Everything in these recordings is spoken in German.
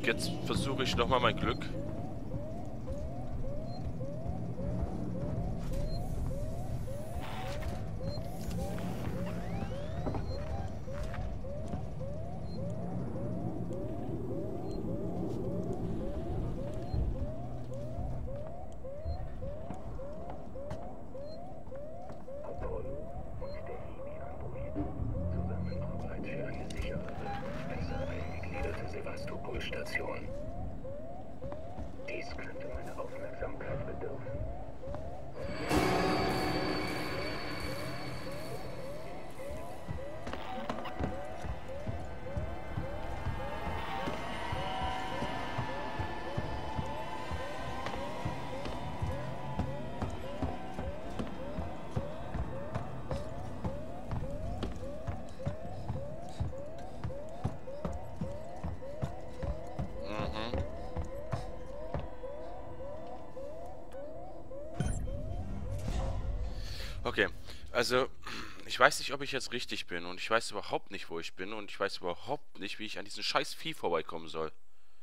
jetzt versuche ich nochmal mein Glück. Station. Dies könnte meine Aufmerksamkeit bedürfen. Okay, also ich weiß nicht, ob ich jetzt richtig bin und ich weiß überhaupt nicht, wo ich bin und ich weiß überhaupt nicht, wie ich an diesen scheiß Vieh vorbeikommen soll.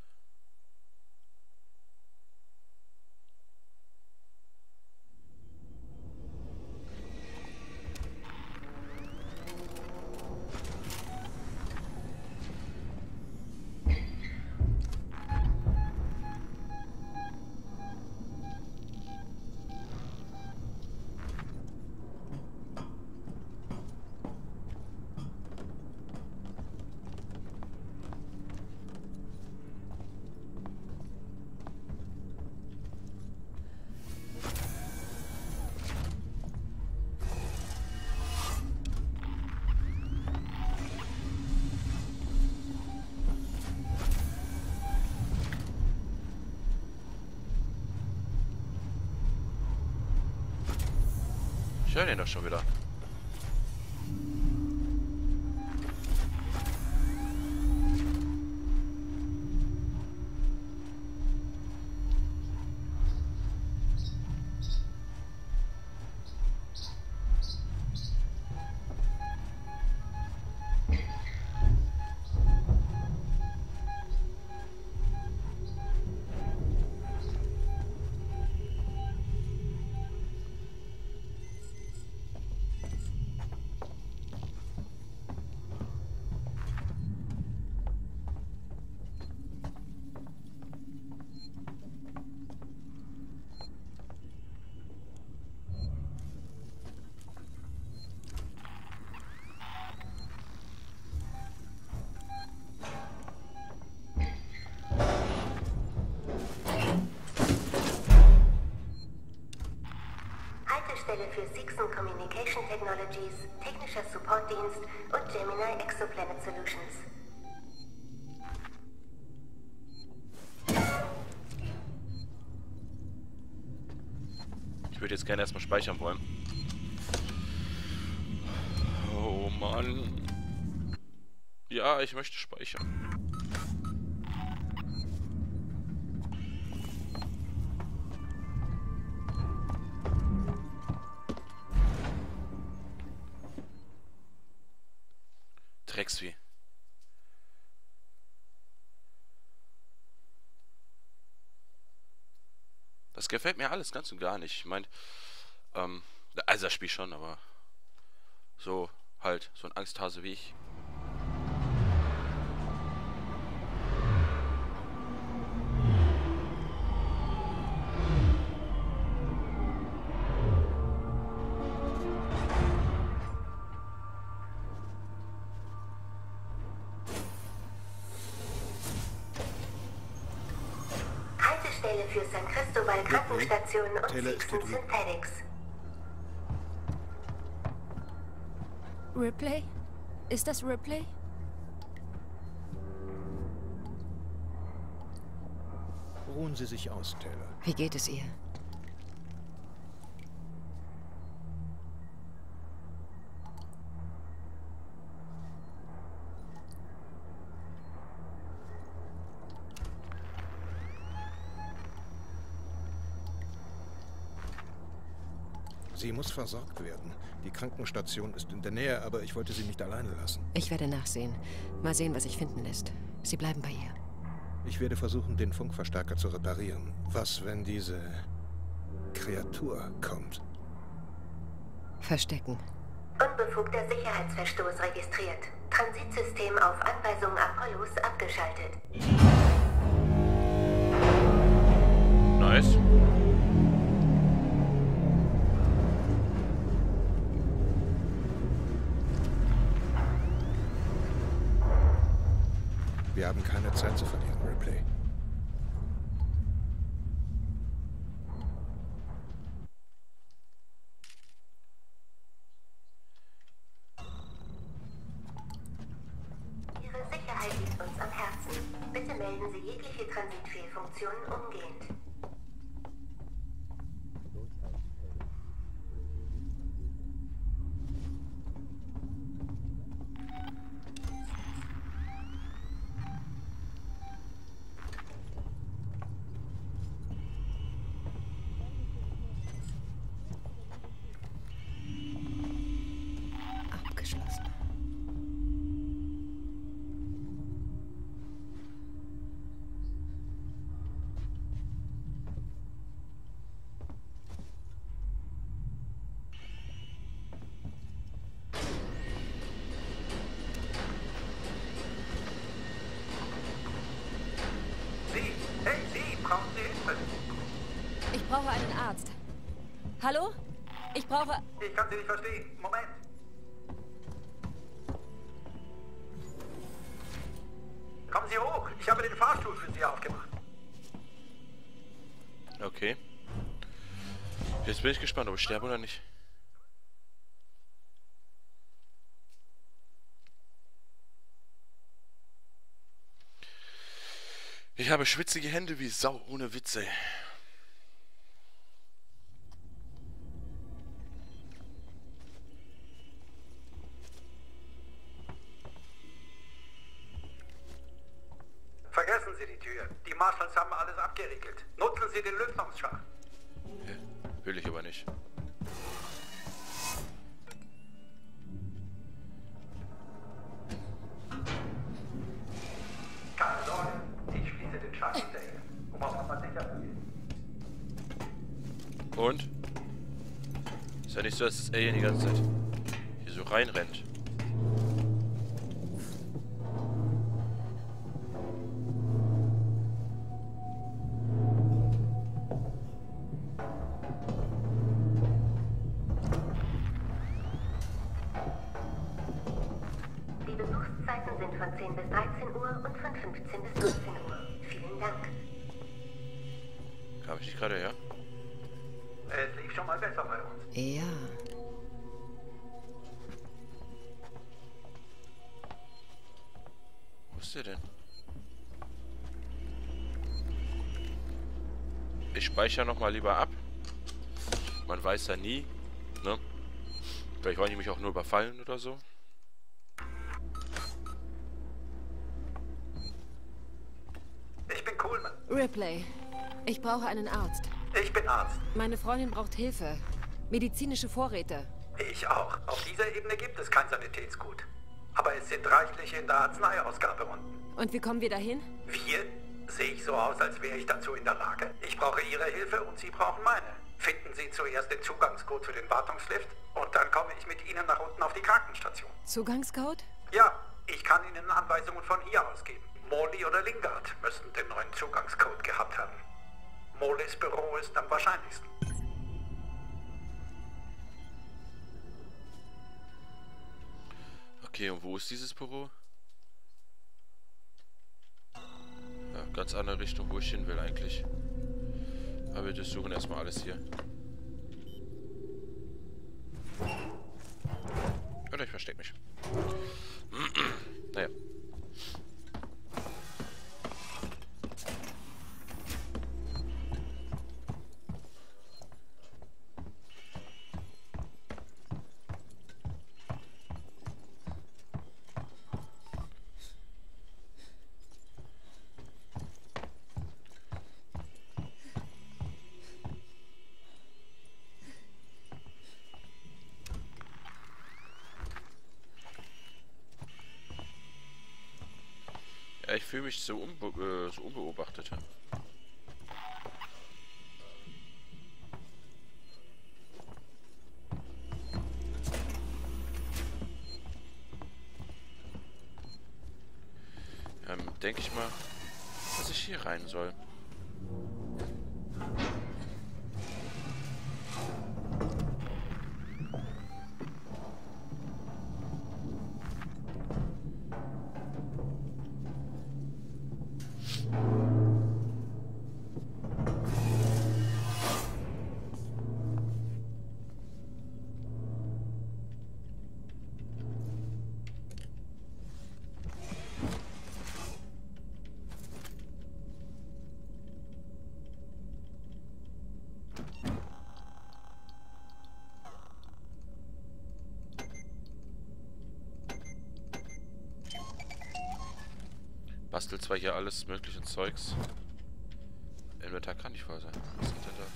Ich höre den doch schon wieder. Haltestelle für Seegson Communication Technologies, technischer Supportdienst und Gemini Exoplanet Solutions. Ich würde jetzt gerne erstmal speichern wollen. Oh Mann. Ja, ich möchte speichern. Drecksvieh. Das gefällt mir alles ganz und gar nicht. Ich meine, also das Spiel schon, aber so halt, so ein Angsthase wie ich. Haltestelle für San Cristobal Krankenstation und Seegson Synthetics. Ripley? Ist das Ripley? Ruhen Sie sich aus, Taylor. Wie geht es ihr? Sie muss versorgt werden. Die Krankenstation ist in der Nähe, aber ich wollte Sie nicht alleine lassen. Ich werde nachsehen. Mal sehen, was sich finden lässt. Sie bleiben bei ihr. Ich werde versuchen, den Funkverstärker zu reparieren. Was, wenn diese Kreatur kommt? Verstecken. Unbefugter Sicherheitsverstoß registriert. Transitsystem auf Anweisung Apollos abgeschaltet. Nice. Wir haben keine Zeit zu verlieren, Ripley. Ihre Sicherheit liegt uns am Herzen. Bitte melden Sie jegliche Transitfehlfunktionen umgehend. Abgeschlossen. Sie, brauchen Sie Hilfe? Ich brauche einen Arzt. Hallo? Ich brauche... Ich kann Sie nicht verstehen. Moment. Kommen Sie hoch. Ich habe den Fahrstuhl für Sie aufgemacht. Okay. Jetzt bin ich gespannt, ob ich sterbe oder nicht. Ich habe schwitzige Hände wie Sau, ohne Witze. Vergessen Sie die Tür. Die Marshals haben alles abgeriegelt. Nutzen Sie den Lüftungsschacht. Ja, will ich aber nicht. Keine Sorge. Ich schließe den Schacht hinterher, um auf Nummer sicher zu gehen. Und? Ist ja nicht so, dass das Alien die ganze Zeit hier so reinrennt. Die Besuchszeiten sind von 10 bis 13 Uhr und von 15 bis 19 Uhr. Vielen Dank. Kam ich nicht gerade her? Es lief schon mal besser bei uns. Ja. Wo ist der denn? Ich speichere nochmal lieber ab. Man weiß ja nie, ne? Vielleicht wollen die mich auch nur überfallen oder so. Ich bin Coleman. Ripley. Ich brauche einen Arzt. Ich bin Arzt. Meine Freundin braucht Hilfe. Medizinische Vorräte. Ich auch. Auf dieser Ebene gibt es kein Sanitätsgut. Aber es sind reichliche in der Arzneiausgabe unten. Und wie kommen wir dahin? Wir? Sehe ich so aus, als wäre ich dazu in der Lage? Ich brauche Ihre Hilfe und Sie brauchen meine. Finden Sie zuerst den Zugangscode für den Wartungslift und dann komme ich mit Ihnen nach unten auf die Krankenstation. Zugangscode? Ja, ich kann Ihnen Anweisungen von hier aus geben. Morley oder Lingard müssten den neuen Zugangscode gehabt haben. Morleys Büro ist am wahrscheinlichsten. Okay, und wo ist dieses Büro? Ja, ganz andere Richtung, wo ich hin will eigentlich. Aber wir durchsuchen erstmal alles hier. Oder ich verstecke mich. Naja. fühle mich so, so unbeobachtet. Denke ich mal, dass ich hier rein soll. Bastelt zwar hier alles mögliche Zeugs. Inventar kann nicht voll sein. Was geht denn da?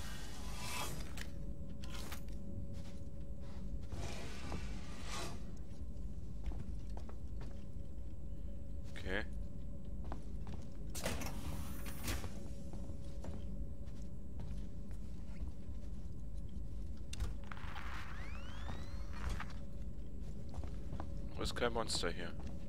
Okay. Da ist kein Monster hier.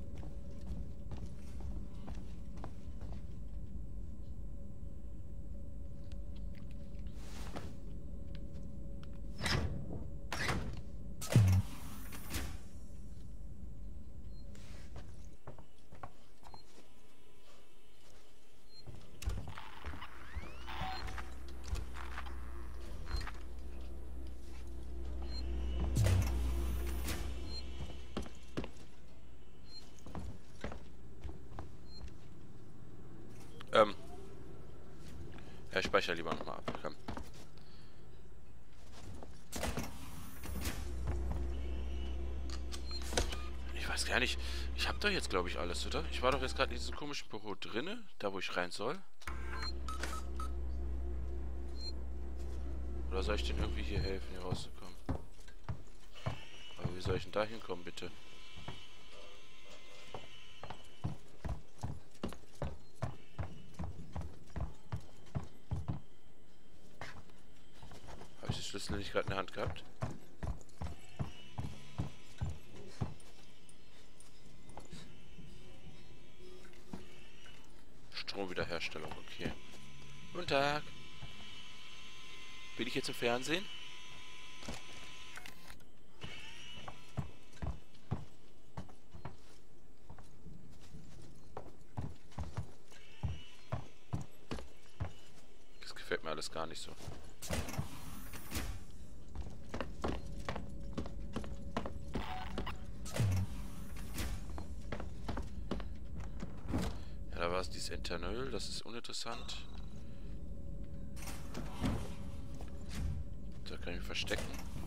Ja, ich speichere lieber nochmal ab. Komm. Ich weiß gar nicht. Ich habe doch jetzt, glaube ich, alles, oder? Ich war doch jetzt gerade in diesem komischen Büro drinne, da wo ich rein soll. Oder soll ich denn irgendwie hier helfen, hier rauszukommen? Aber wie soll ich denn da hinkommen, bitte? Schlüssel nicht gerade in der Hand gehabt. Stromwiederherstellung, okay. Guten Tag. Bin ich jetzt im Fernsehen? Das gefällt mir alles gar nicht so. Dieses Ethanol, das ist uninteressant. Da kann ich mich verstecken.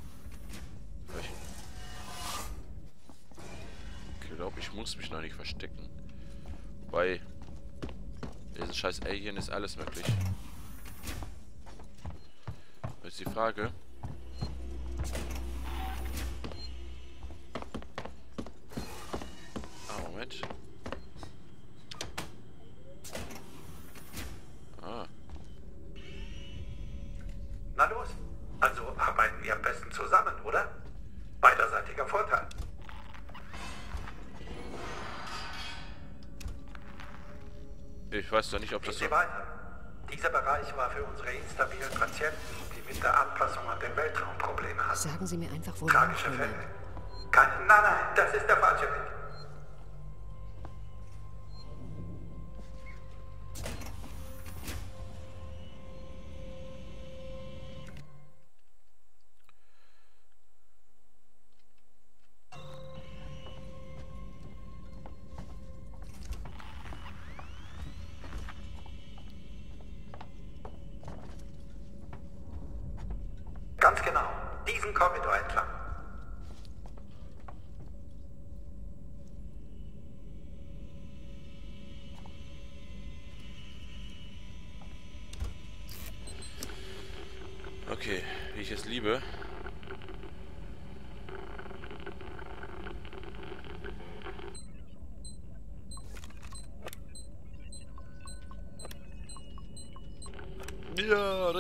Ich glaube, ich muss mich noch nicht verstecken. Wobei, dieses scheiß Alien ist alles möglich. Jetzt die Frage. Ah, Moment. Na los, also arbeiten wir am besten zusammen, oder? Beiderseitiger Vorteil. Ich weiß doch nicht, ob das so... Dieser Bereich war für unsere instabilen Patienten, die mit der Anpassung an den Weltraum Probleme hatten. Sagen Sie mir einfach, wo... Tragische Fälle. Nein, das ist der falsche Weg. Ganz genau, diesen Korridor entlang. Okay, wie ich es liebe.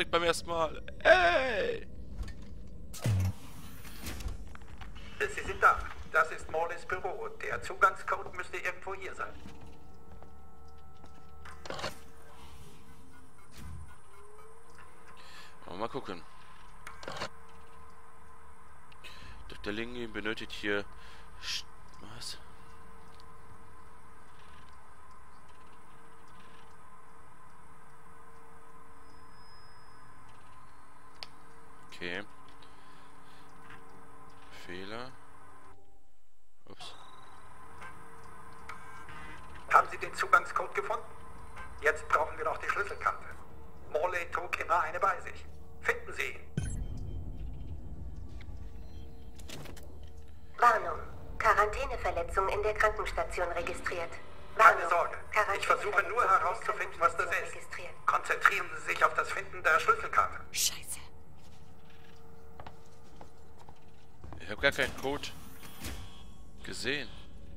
direkt beim ersten Mal. Ey! Sie sind da. Das ist Morleys Büro. Der Zugangscode müsste irgendwo hier sein. Mal gucken. Dr. Lingi benötigt hier... Was? Okay. Fehler. Ups. Haben Sie den Zugangscode gefunden? Jetzt brauchen wir noch die Schlüsselkarte. Morley trug immer eine bei sich. Finden Sie ihn. Warnung. Quarantäneverletzung in der Krankenstation registriert. Keine Sorge. Ich Quarantäneverletzung versuche nur in der herauszufinden, was das Krankenstation ist. registriert. Konzentrieren Sie sich auf das Finden der Schlüsselkarte. Scheiße. Ich habe gar keinen Code gesehen.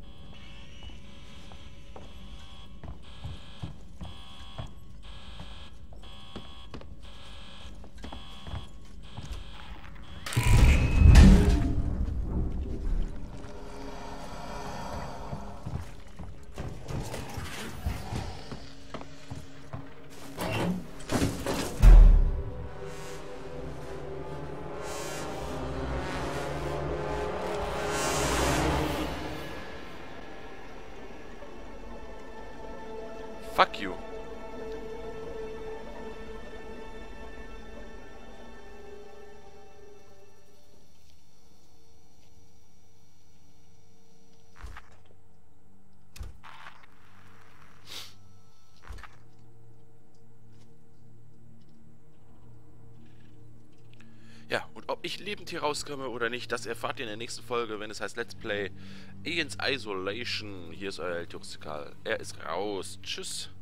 Fuck you. Ja, und ob ich lebend hier rauskomme oder nicht, das erfahrt ihr in der nächsten Folge, wenn es heißt Let's Play Aliens Isolation. Hier ist euer Eltjuxikal. Er ist raus. Tschüss.